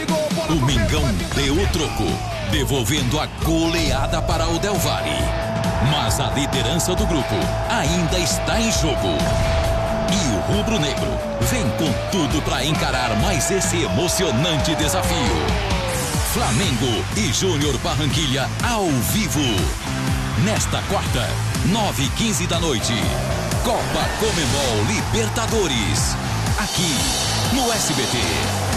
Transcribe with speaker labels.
Speaker 1: O Mengão deu o troco, devolvendo a goleada para o Del Valle. Mas a liderança do grupo ainda está em jogo. E o rubro-negro vem com tudo para encarar mais esse emocionante desafio. Flamengo e Júnior Barranquilla ao vivo. Nesta quarta, 9h15 da noite. Copa Conmebol Libertadores. Aqui no SBT.